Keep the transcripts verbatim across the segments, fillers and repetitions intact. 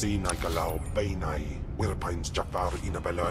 Sinai galao bainai, Wirpines Jafar inabella.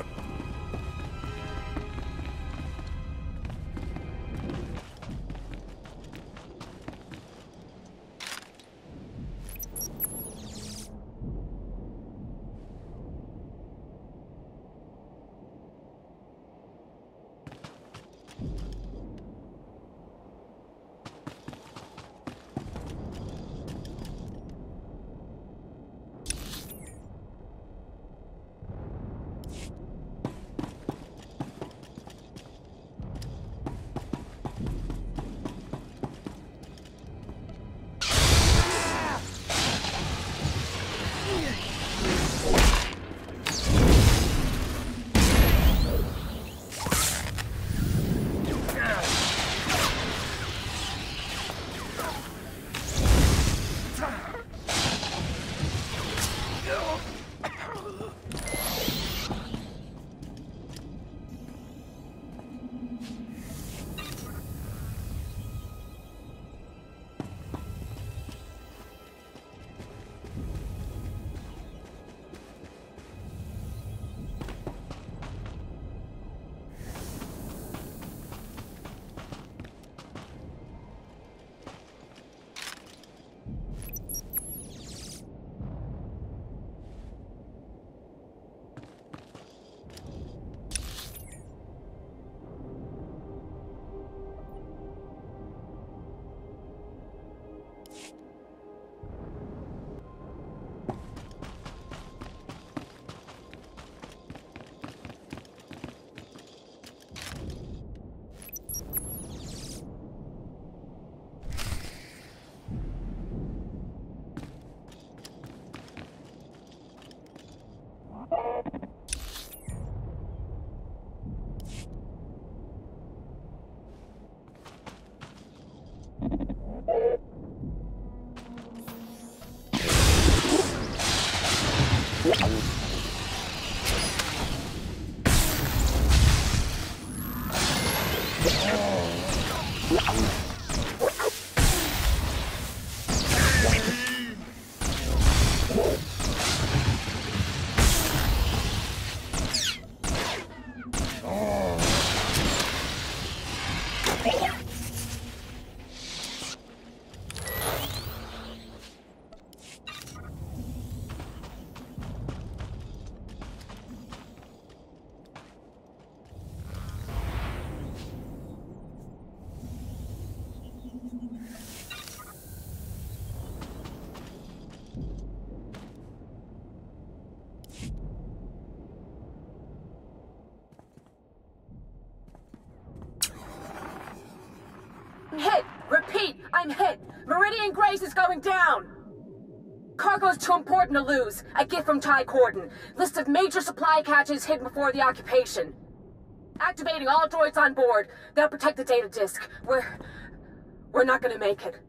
Hit! Repeat! I'm hit! Meridian Grace is going down! Cargo's too important to lose. A gift from Ty Corden. List of major supply catches hidden before the occupation. Activating all droids on board. They'll protect the data disk. We're... we're not gonna make it.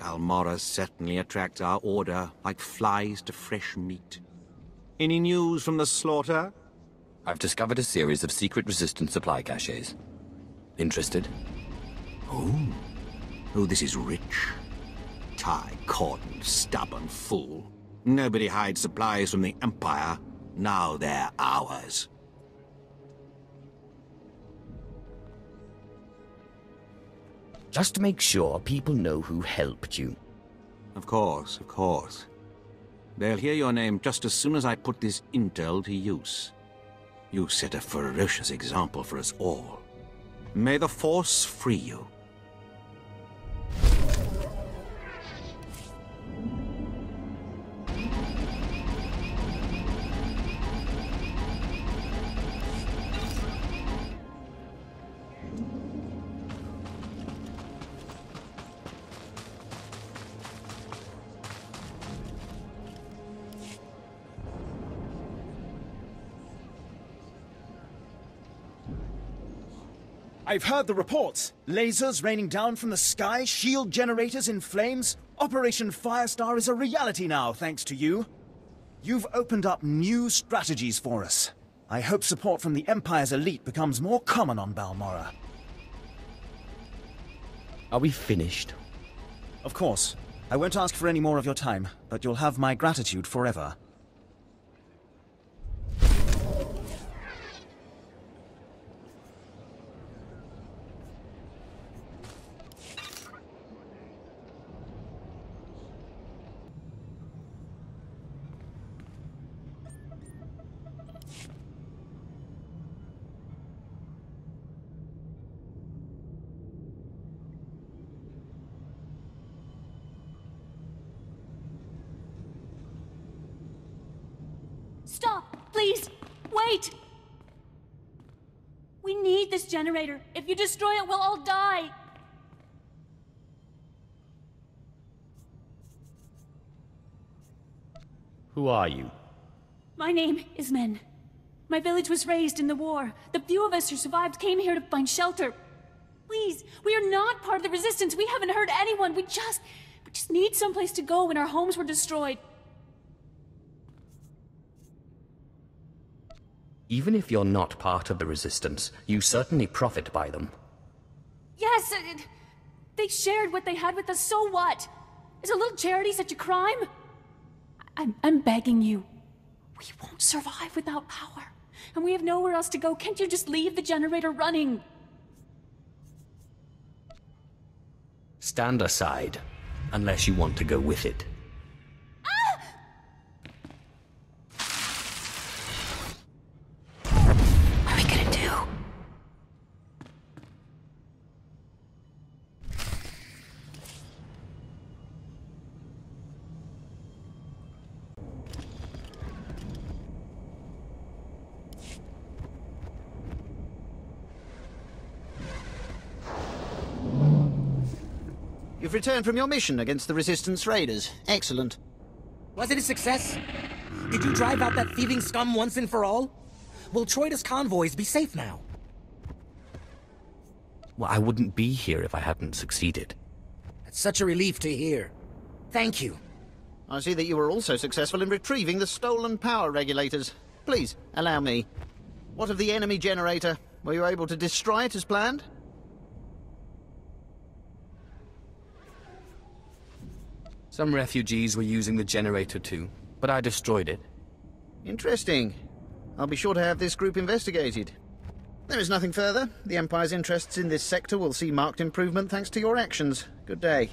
Balmorra certainly attracts our order like flies to fresh meat. Any news from the slaughter? I've discovered a series of secret resistance supply caches. Interested? Oh. Oh, this is rich. Ty Corden, stubborn fool. Nobody hides supplies from the Empire. Now they're ours. Just make sure people know who helped you. Of course, of course. They'll hear your name just as soon as I put this intel to use. You set a ferocious example for us all. May the Force free you. I've heard the reports. Lasers raining down from the sky, shield generators in flames. Operation Firestar is a reality now, thanks to you. You've opened up new strategies for us. I hope support from the Empire's elite becomes more common on Balmorra. Are we finished? Of course. I won't ask for any more of your time, but you'll have my gratitude forever. Stop! Please! Wait! We need this generator. If you destroy it, we'll all die! Who are you? My name is Men. My village was raised in the war. The few of us who survived came here to find shelter. Please, we are not part of the Resistance. We haven't hurt anyone. We just... we just need someplace to go when our homes were destroyed. Even if you're not part of the Resistance, you certainly profit by them. Yes, uh, they shared what they had with us, so what? Is a little charity such a crime? I'm, I'm begging you. We won't survive without power. And we have nowhere else to go. Can't you just leave the generator running? Stand aside, unless you want to go with it. You've returned from your mission against the Resistance raiders. Excellent. Was it a success? Did you drive out that thieving scum once and for all? Will Troida's convoys be safe now? Well, I wouldn't be here if I hadn't succeeded. It's such a relief to hear. Thank you. I see that you were also successful in retrieving the stolen power regulators. Please, allow me. What of the enemy generator? Were you able to destroy it as planned? Some refugees were using the generator too, but I destroyed it. Interesting. I'll be sure to have this group investigated. There is nothing further. The Empire's interests in this sector will see marked improvement thanks to your actions. Good day.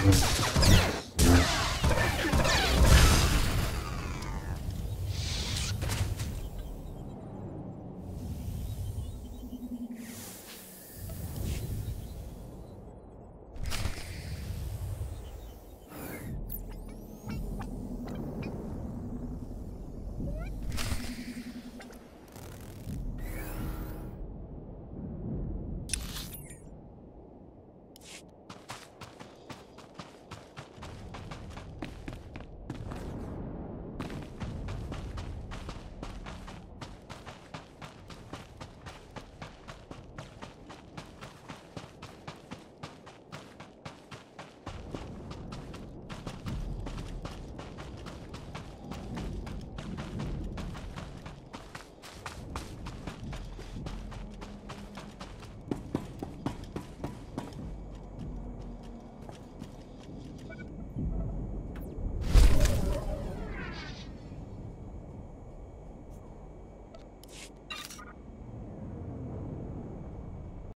Ugh.